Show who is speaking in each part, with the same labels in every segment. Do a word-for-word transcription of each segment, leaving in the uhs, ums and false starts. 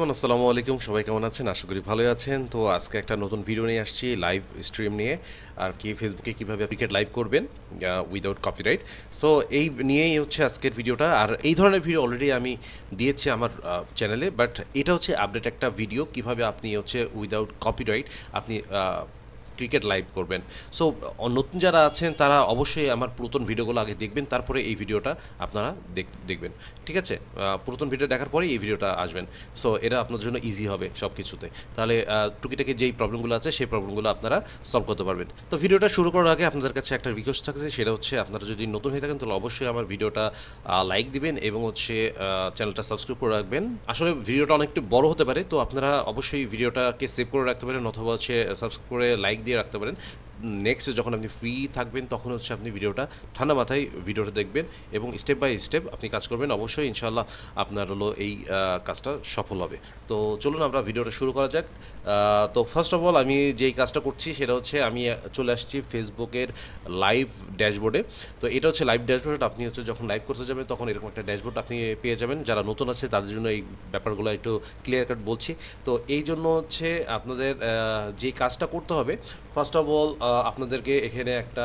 Speaker 1: Everyone, আসসালামু আলাইকুম। সবাই কেমন আছেন? আশা করি ভালোই আছেন। তো আজকে একটা নতুন ভিডিও নিয়ে আসছি, লাইভ স্ট্রিম নিয়ে। আর কি ফেসবুকে কীভাবে ক্রিকেট লাইভ করবেন উইদাউট কপিরাইট। সো এই নিয়েই হচ্ছে আজকের ভিডিওটা। আর এই ধরনের ভিডিও অলরেডি আমি দিয়েছি আমার চ্যানেলে, বাট এটা হচ্ছে আপডেট একটা ভিডিও, কিভাবে আপনি হচ্ছে উইদাউট কপিরাইট আপনি ক্রিকেট লাইভ করবেন। সো নতুন যারা আছেন তারা অবশ্যই আমার পুরাতন ভিডিওগুলো আগে দেখবেন, তারপরে এই ভিডিওটা আপনারা দেখবেন। ঠিক আছে, পুরাতন ভিডিও দেখার পরে এই ভিডিওটা আসবেন। সো এটা আপনার জন্য ইজি হবে সব কিছুতে। তাহলে টুকিটাকি যেই প্রবলেমগুলো আছে সেই প্রবলেমগুলো আপনারা সলভ করতে পারবেন। তো ভিডিওটা শুরু করার আগে আপনাদের কাছে একটা রিকোয়েস্ট থাকছে, সেটা হচ্ছে আপনারা যদি নতুন হয়ে থাকেন তাহলে অবশ্যই আমার ভিডিওটা লাইক দিবেন এবং হচ্ছে চ্যানেলটা সাবস্ক্রাইব করে রাখবেন। আসলে ভিডিওটা অনেকটা বড় হতে পারে, তো আপনারা অবশ্যই ভিডিওটাকে সেভ করে রাখতে পারেন অথবা হচ্ছে সাবস্ক্রাইব করে লাইক দিয়ে রাখতে পারেন। নেক্সট যখন আপনি ফ্রি থাকবেন তখন হচ্ছে আপনি ভিডিওটা ঠান্ডা মাথায় ভিডিওটা দেখবেন এবং স্টেপ বাই স্টেপ আপনি কাজ করবেন। অবশ্যই ইনশাআল্লাহ আপনার হলো এই কাজটা সফল হবে। তো চলুন আমরা ভিডিওটা শুরু করা যাক। তো ফার্স্ট অফ অল আমি যেই কাজটা করছি সেটা হচ্ছে আমি চলে আসছি ফেসবুকের লাইভ ড্যাশবোর্ডে। তো এটা হচ্ছে লাইভ ড্যাশবোর্ড। আপনি হচ্ছে যখন লাইভ করতে যাবেন তখন এরকম একটা ড্যাশবোর্ড আপনি পেয়ে যাবেন। যারা নতুন আছে তাদের জন্য এই ব্যাপারগুলো একটু ক্লিয়ার কাট বলছি। তো এই জন্য হচ্ছে আপনাদের যেই কাজটা করতে হবে, ফার্স্ট অফ অল আপনাদেরকে এখানে একটা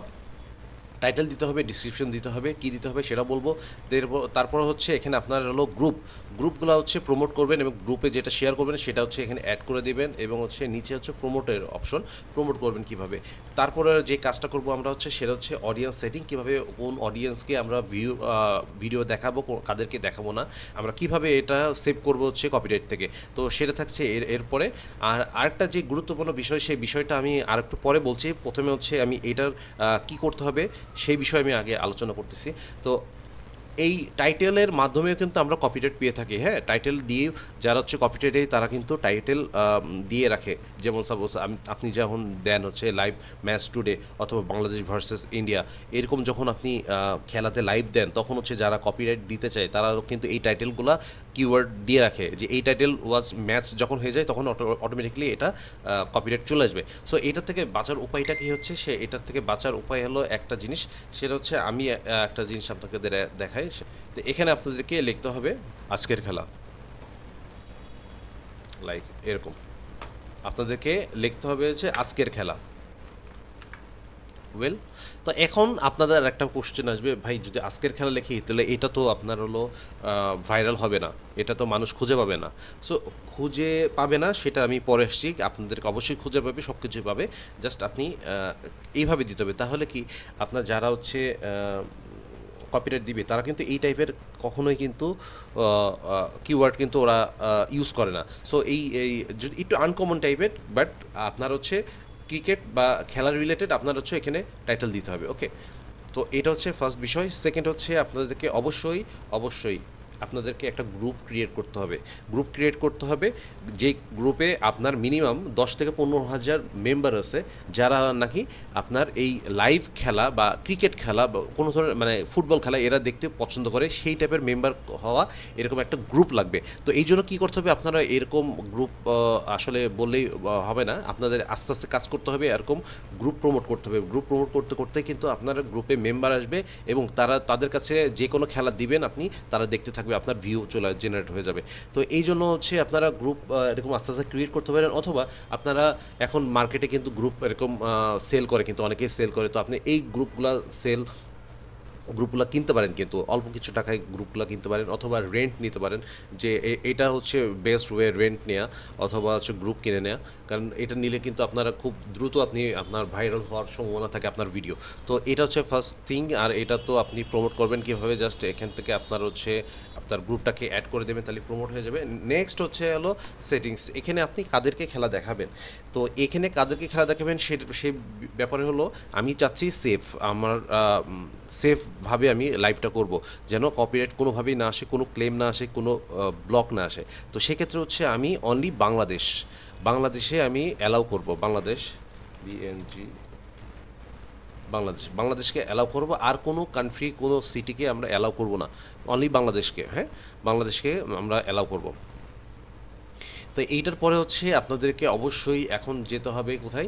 Speaker 1: টাইটেল দিতে হবে, ডিসক্রিপশন দিতে হবে, কী দিতে হবে সেটা বলবো। তারপর হচ্ছে এখানে আপনার হলো গ্রুপ গ্রুপগুলো হচ্ছে প্রমোট করবেন এবং গ্রুপে যেটা শেয়ার করবেন সেটা হচ্ছে এখানে অ্যাড করে দেবেন এবং হচ্ছে নিচে হচ্ছে প্রমোটের অপশন, প্রমোট করবেন কীভাবে। তারপরে যে কাজটা করব আমরা হচ্ছে সেটা হচ্ছে অডিয়েন্স সেটিং, কীভাবে কোন অডিয়েন্সকে আমরা ভিউ ভিডিও দেখাবো, কাদেরকে দেখাবো না, আমরা কিভাবে এটা সেভ করবো হচ্ছে কপিরাইট থেকে। তো সেটা থাকছে এর এরপরে। আর আরেকটা যে গুরুত্বপূর্ণ বিষয়, সেই বিষয়টা আমি আরেকটু পরে বলছি। প্রথমে হচ্ছে আমি এটার কী করতে হবে সেই বিষয়ে আমি আগে আলোচনা করতেছি। তো এই টাইটেলের মাধ্যমেও কিন্তু আমরা কপিরাইট পেয়ে থাকি। হ্যাঁ, টাইটেল দিয়ে যারা হচ্ছে কপিরাইট তারা কিন্তু টাইটেল দিয়ে রাখে। যেমন সাপোজ আপনি যখন দেন হচ্ছে লাইভ ম্যাচ টুডে অথবা বাংলাদেশ ভার্সেস ইন্ডিয়া, এরকম যখন আপনি খেলাতে লাইভ দেন তখন হচ্ছে যারা কপিরাইট দিতে চায় তারা কিন্তু এই টাইটেলগুলো কিওয়ার্ড দিয়ে রাখে, যে এই টাইটেল ওয়াজ ম্যাচ যখন হয়ে যায় তখন অটোমেটিকলি এটা কপিরাইট চলে আসবে। সো এটার থেকে বাঁচার উপায়টা কী হচ্ছে, সে এটার থেকে বাঁচার উপায় হলো একটা জিনিস, সেটা হচ্ছে আমি একটা জিনিস আপনাকে দেখাই। তো এখানে আপনাদেরকে লিখতে হবে আজকের খেলা, লাইক এরকম আপনাদেরকে লিখতে হবে হচ্ছে আজকের খেলা। ওয়েল, তো এখন আপনাদের একটা কোশ্চেন আসবে, ভাই যদি আজকের খেলা লিখি তাহলে এটা তো আপনার হলো ভাইরাল হবে না, এটা তো মানুষ খুঁজে পাবে না। সো খুঁজে পাবে না সেটা আমি পরে আসছি, আপনাদেরকে অবশ্যই খুঁজে পাবে, সব কিছুই পাবে। জাস্ট আপনি এইভাবে দিতে হবে। তাহলে কি আপনার যারা হচ্ছে কপিরাইট দিবে তারা কিন্তু এই টাইপের কখনোই কিন্তু কিওয়ার্ড কিন্তু ওরা ইউজ করে না। সো এই এই যদি একটু আনকমন টাইপের, বাট আপনার হচ্ছে ক্রিকেট বা খেলার রিলেটেড আপনার হচ্ছে এখানে টাইটেল দিতে হবে। ওকে, তো এটা হচ্ছে ফার্স্ট বিষয়। সেকেন্ড হচ্ছে আপনাদেরকে অবশ্যই অবশ্যই আপনাদেরকে একটা গ্রুপ ক্রিয়েট করতে হবে। গ্রুপ ক্রিয়েট করতে হবে যে গ্রুপে আপনার মিনিমাম দশ থেকে পনেরো হাজার মেম্বার আছে, যারা নাকি আপনার এই লাইভ খেলা বা ক্রিকেট খেলা বা কোনো ধরনের মানে ফুটবল খেলা এরা দেখতে পছন্দ করে, সেই টাইপের মেম্বার হওয়া এরকম একটা গ্রুপ লাগবে। তো এই জন্য কী করতে হবে, আপনারা এরকম গ্রুপ আসলে বললেই হবে না, আপনাদের আস্তে আস্তে কাজ করতে হবে, এরকম গ্রুপ প্রমোট করতে হবে। গ্রুপ প্রমোট করতে করতে কিন্তু আপনার গ্রুপে মেম্বার আসবে এবং তারা তাদের কাছে যে কোনো খেলা দিবেন আপনি, তারা দেখতে থাকবে, আপনার ভিউ চলে জেনারেট হয়ে যাবে। তো এই জন্য হচ্ছে আপনারা গ্রুপ এরকম আস্তে আস্তে ক্রিয়েট করতে পারেন, অথবা আপনারা এখন মার্কেটে কিন্তু গ্রুপ এরকম সেল করে, কিন্তু অনেকেই সেল করে। তো আপনি এই গ্রুপগুলো সেল গ্রুপগুলো কিনতে পারেন, কিন্তু অল্প কিছু টাকায় গ্রুপগুলো কিনতে পারেন, অথবা রেন্ট নিতে পারেন। যে এটা হচ্ছে বেস্ট ওয়ে, রেন্ট নেওয়া অথবা হচ্ছে গ্রুপ কিনে নেওয়া। কারণ এটা নিলে কিন্তু আপনারা খুব দ্রুত আপনি আপনার ভাইরাল হওয়ার সম্ভাবনা থাকে আপনার ভিডিও। তো এটা হচ্ছে ফার্স্ট থিং। আর এটা তো আপনি প্রমোট করবেন কীভাবে, জাস্ট এখান থেকে আপনার হচ্ছে আপনার গ্রুপটাকে অ্যাড করে দেবেন, তাহলে প্রমোট হয়ে যাবে। নেক্সট হচ্ছে হলো সেটিংস। এখানে আপনি কাদেরকে খেলা দেখাবেন, তো এখানে কাদেরকে খেলা দেখাবেন সে সেই ব্যাপারে হলো আমি চাচ্ছি সেফ, আমার সেফভাবে আমি লাইভটা করব, যেন কপিরাইট কোনোভাবেই না আসে, কোনো ক্লেম না আসে, কোনো ব্লক না আসে। তো সেক্ষেত্রে হচ্ছে আমি অনলি বাংলাদেশ বাংলাদেশে আমি অ্যালাউ করব, বাংলাদেশ বিএনজি বাংলাদেশ বাংলাদেশকে অ্যালাউ করব। আর কোনো কান্ট্রি কোনো সিটিকে আমরা অ্যালাউ করব না, অনলি বাংলাদেশকে। হ্যাঁ, বাংলাদেশকে আমরা অ্যালাউ করব। তো এইটার পরে হচ্ছে আপনাদেরকে অবশ্যই এখন যেতে হবে কোথায়,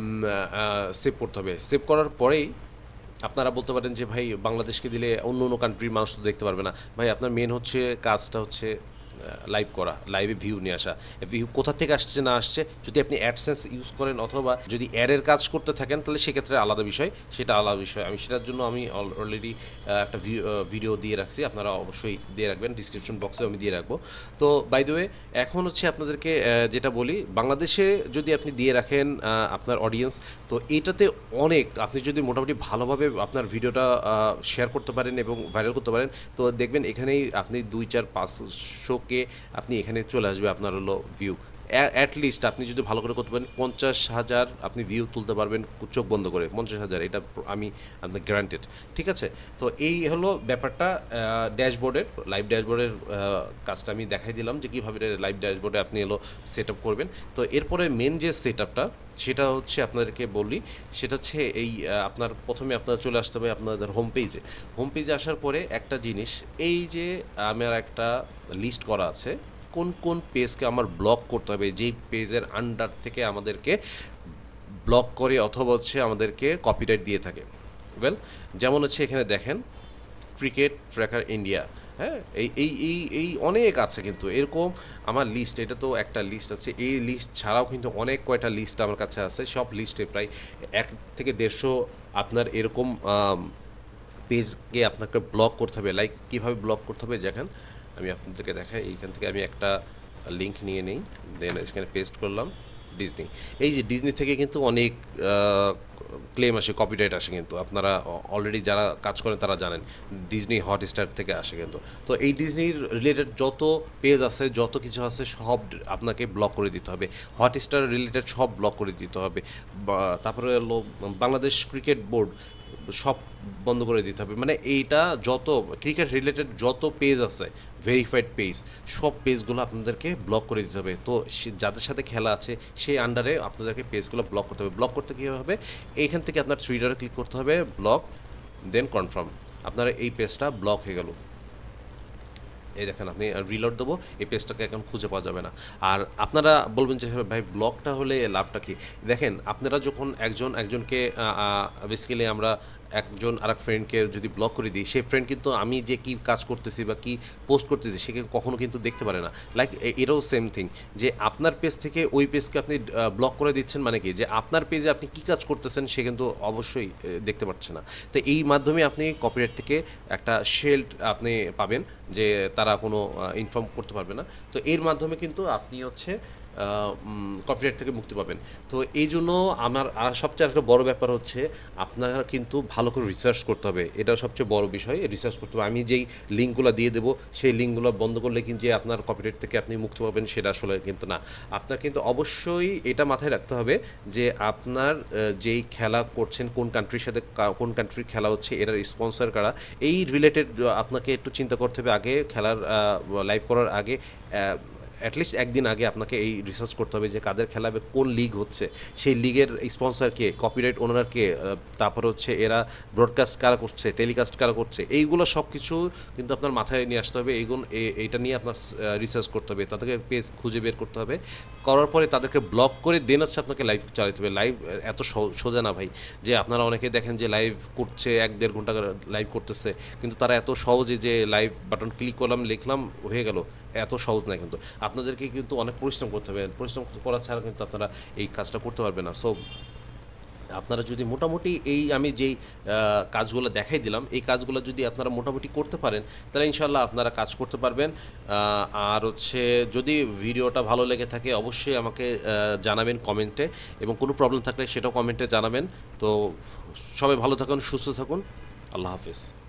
Speaker 1: সেভ করতে হবে। সেভ করার পরেই আপনারা বলতে পারেন যে ভাই বাংলাদেশকে দিলে অন্য অন্য কান্ট্রির মানুষ তো দেখতে পারবে না। ভাই আপনার মেন হচ্ছে কাজটা হচ্ছে লাইভ করা, লাইভে ভিউ নিয়ে আসা। ভিউ কোথা থেকে আসছে না আসছে, যদি আপনি অ্যাডসেন্স ইউজ করেন অথবা যদি অ্যাডের কাজ করতে থাকেন তাহলে সেক্ষেত্রে আলাদা বিষয়, সেটা আলাদা বিষয়। আমি সেটার জন্য আমি অলরেডি একটা ভিডিও দিয়ে রাখছি, আপনারা অবশ্যই দিয়ে রাখবেন, ডিসক্রিপশন বক্সে আমি দিয়ে রাখবো। তো বাই দ্য ওয়ে এখন হচ্ছে আপনাদেরকে যেটা বলি, বাংলাদেশে যদি আপনি দিয়ে রাখেন আপনার অডিয়েন্স, তো এটাতে অনেক, আপনি যদি মোটামুটি ভালোভাবে আপনার ভিডিওটা শেয়ার করতে পারেন এবং ভাইরাল করতে পারেন, তো দেখবেন এখানেই আপনি দুই চার পাঁচশোকে আপনি এখানে চলে আসবে আপনার হলো ভিউ। অ্যাটলিস্ট আপনি যদি ভালো করে করতে পারেন পঞ্চাশ হাজার আপনি ভিউ তুলতে পারবেন চোখ বন্ধ করে, পঞ্চাশ হাজার, এটা আমি আপনার গ্যারান্টেড। ঠিক আছে, তো এই হলো ব্যাপারটা ড্যাশবোর্ডের, লাইভ ড্যাশবোর্ডের কাজটা আমি দেখাই দিলাম যে কীভাবে লাইভ ড্যাশবোর্ডে আপনি হলো সেট আপ করবেন। তো এরপরে মেন যে সেট আপটা সেটা হচ্ছে আপনাদেরকে বলি, সেটা হচ্ছে এই আপনার প্রথমে আপনার চলে আসতে হবে আপনাদের হোম পেজে। হোম পেজে আসার পরে একটা জিনিস, এই যে আমার একটা লিস্ট করা আছে কোন কোন পেজকে আমার ব্লক করতে হবে, যেই পেজের আন্ডার থেকে আমাদেরকে ব্লক করে অথবা হচ্ছে আমাদেরকে কপিরাইট দিয়ে থাকে। ওয়েল, যেমন হচ্ছে এখানে দেখেন ক্রিকেট ট্র্যাকার ইন্ডিয়া, হ্যাঁ, এই এই এই এই অনেক আছে কিন্তু এরকম আমার লিস্ট, এটা তো একটা লিস্ট আছে। এই লিস্ট ছাড়াও কিন্তু অনেক কয়টা লিস্ট আমার কাছে আছে, সব লিস্টে প্রায় এক থেকে দেড়শো আপনার এরকম পেজকে আপনাকে ব্লক করতে হবে। লাইক কীভাবে ব্লক করতে হবে দেখেন, আমি আপনাদেরকে দেখাই। এইখান থেকে আমি একটা লিঙ্ক নিয়ে নিই, দেন এখানে পেস্ট করলাম ডিজনি। এই যে ডিজনি থেকে কিন্তু অনেক ক্লেম আসে, কপিরাইট আসে, কিন্তু আপনারা অলরেডি যারা কাজ করেন তারা জানেন ডিজনি হটস্টার থেকে আসে কিন্তু। তো এই ডিজনির রিলেটেড যত পেজ আছে, যত কিছু আছে, সব আপনাকে ব্লক করে দিতে হবে। হটস্টার রিলেটেড সব ব্লক করে দিতে হবে। তারপরে হলো বাংলাদেশ ক্রিকেট বোর্ড, সব বন্ধ করে দিতে হবে। মানে এইটা যত ক্রিকেট রিলেটেড যত পেজ আছে, ভেরিফাইড পেজ, সব পেজগুলো আপনাদেরকে ব্লক করে দিতে হবে। তো যাদের সাথে খেলা আছে সেই আন্ডারে আপনাদেরকে পেজগুলো ব্লক করতে হবে। ব্লক করতে কী হবে, এইখান থেকে আপনার থ্রি ডটে ক্লিক করতে হবে, ব্লক, দেন কনফার্ম, আপনার এই পেজটা ব্লক হয়ে গেল। এই দেখেন আপনি রিলোড দেবো, এই পেজটাকে এখন খুঁজে পাওয়া যাবে না। আর আপনারা বলবেন যে ভাই ব্লকটা হলে লাভটা কি? দেখেন, আপনারা যখন একজন একজনকে বেসিক্যালি আমরা একজন আর এক ফ্রেন্ডকে যদি ব্লক করে দিই, সেই ফ্রেন্ড কিন্তু আমি যে কী কাজ করতেছি বা কী পোস্ট করতেছি সে কখনো কিন্তু দেখতে পারে না। লাইক এটাও সেম থিং, যে আপনার পেজ থেকে ওই পেজকে আপনি ব্লক করে দিচ্ছেন, মানে কি যে আপনার পেজে আপনি কী কাজ করতেছেন সে কিন্তু অবশ্যই দেখতে পাচ্ছে না। তো এই মাধ্যমে আপনি কপিরাইট থেকে একটা শেল্ড আপনি পাবেন, যে তারা কোনো ইনফর্ম করতে পারবে না। তো এর মাধ্যমে কিন্তু আপনি হচ্ছে কপিরাইট থেকে মুক্তি পাবেন। তো এই জন্য আমার আর সবচেয়ে একটা বড় ব্যাপার হচ্ছে আপনারা কিন্তু ভালো করে রিসার্চ করতে হবে, এটা সবচেয়ে বড় বিষয়, রিসার্চ করতে হবে। আমি যেই লিঙ্কগুলো দিয়ে দেবো সেই লিঙ্কগুলো বন্ধ করলে কিন্তু যে আপনার কপিরাইট থেকে আপনি মুক্তি পাবেন সেটা আসলে কিন্তু না। আপনার কিন্তু অবশ্যই এটা মাথায় রাখতে হবে যে আপনার যেই খেলা করছেন কোন কান্ট্রির সাথে কোন কান্ট্রির খেলা হচ্ছে, এটার স্পন্সর কারা, এই রিলেটেড আপনাকে একটু চিন্তা করতে হবে আগে, খেলার লাইভ করার আগে অ্যাটলিস্ট একদিন আগে আপনাকে এই রিসার্চ করতে হবে যে কাদের খেলা হবে, কোন লিগ হচ্ছে, সেই লিগের স্পন্সর কে, কপিরাইট ওনার কে, তারপর হচ্ছে এরা ব্রডকাস্ট কারা করছে, টেলিকাস্ট কারা করছে, এইগুলো সব কিছু কিন্তু আপনার মাথায় নিয়ে আসতে হবে। এইগুলো এইটা নিয়ে আপনার রিসার্চ করতে হবে, তাদেরকে পেজ খুঁজে বের করতে হবে, করার পরে তাদেরকে ব্লক করে দেন হচ্ছে আপনাকে লাইভ চালাতে হবে। লাইভ এত সোজা না ভাই, যে আপনারা অনেকে দেখেন যে লাইভ করছে এক দেড় ঘন্টা লাইভ করতেছে, কিন্তু তারা এত সহজে যে লাইভ বাটন ক্লিক করলাম লিখলাম হয়ে গেল, এত সহজ না। কিন্তু আপনাদেরকে কিন্তু অনেক পরিশ্রম করতে হবে, পরিশ্রম করা ছাড়া কিন্তু আপনারা এই কাজটা করতে পারবেন না। সো আপনারা যদি মোটামুটি এই আমি যেই কাজগুলো দেখাই দিলাম, এই কাজগুলো যদি আপনারা মোটামুটি করতে পারেন তাহলে ইনশাল্লাহ আপনারা কাজ করতে পারবেন। আর হচ্ছে যদি ভিডিওটা ভালো লেগে থাকে অবশ্যই আমাকে জানাবেন কমেন্টে, এবং কোনো প্রবলেম থাকলে সেটাও কমেন্টে জানাবেন। তো সবাই ভালো থাকুন, সুস্থ থাকুন, আল্লাহ হাফেজ।